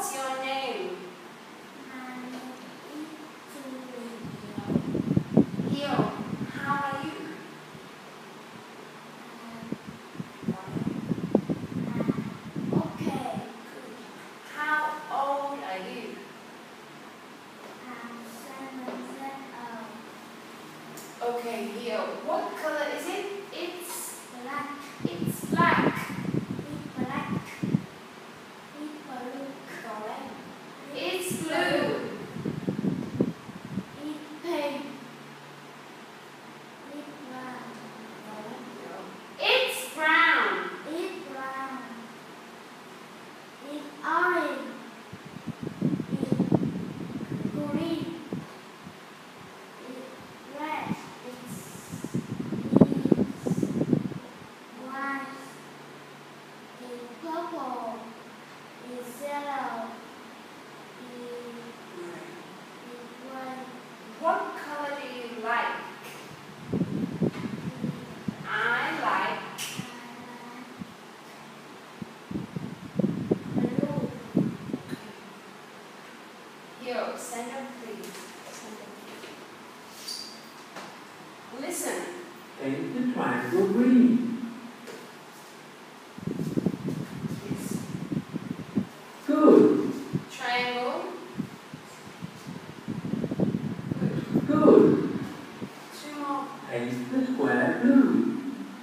What's your name? Hiếu, how are you? Okay, good. How old are you? Okay, Hiếu, what color is it? It's black. It's black. Correct. It's blue. It's brown. What color do you like? I like blue. Here, stand up please. Stand up. Listen. Paint the triangle green. Yes. Good. Triangle. Good. Two more. Paint the square blue.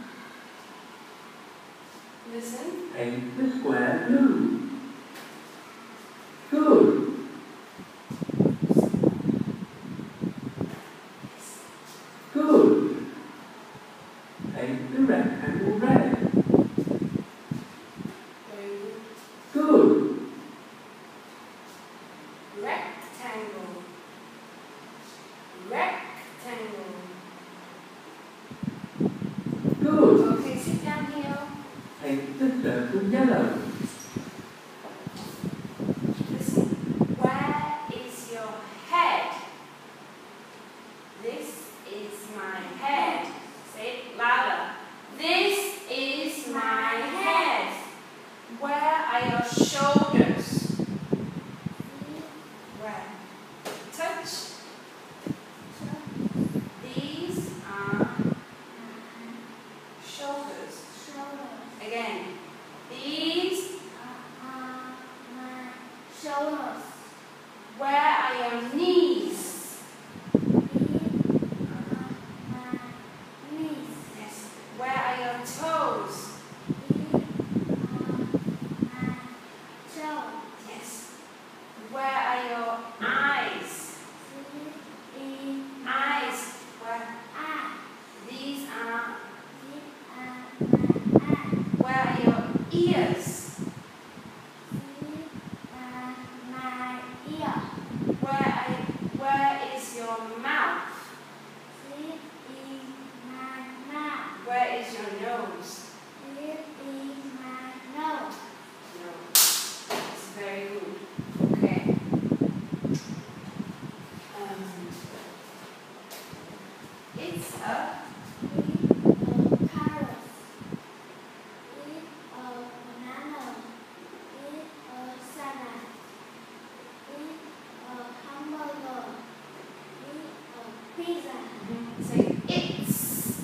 Listen. Paint the square blue. Good. Good. Paint the rectangle red. Very good. Good. Rectangle. Rectangle. Good. Okay, sit down here. Paint the circle yellow. Listen. Where is your head? This is my head. Say it louder. This is my head. Where are your shoulders? Where? Touch. These are shoulders. Again. These. Where are your knees? Yes. Where are your toes? Yes. Where are your eyes? Eyes. Where? These are. Where are your ears? Where is your mouth? Where is your nose? No. It's very good. Okay. It's a say it's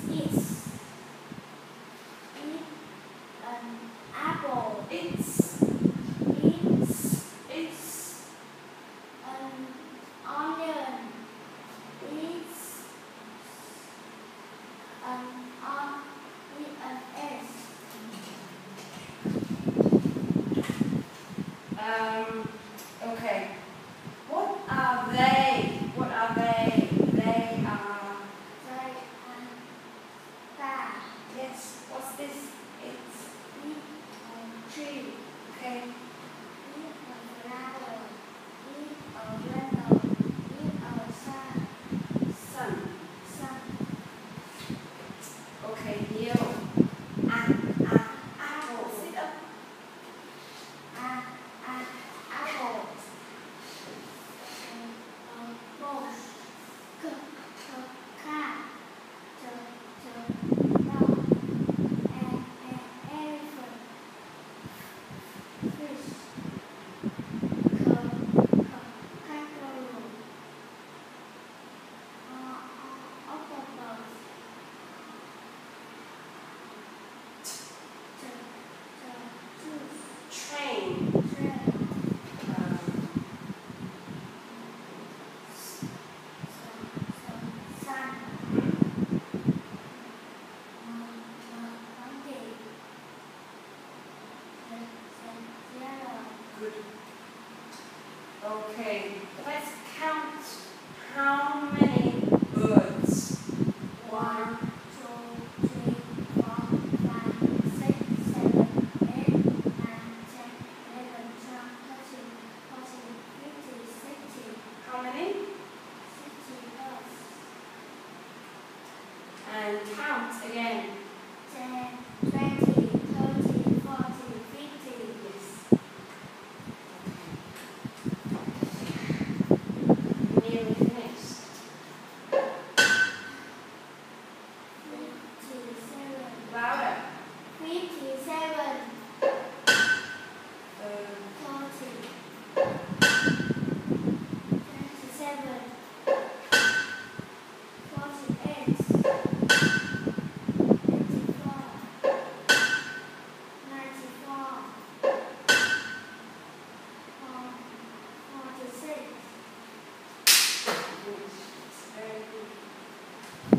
okay. What are they? What are they? They are. Yes. What's this? It's tree. Okay. Sun. Okay. Hiếu. Apple. Sit up. Good. Okay, let's count how many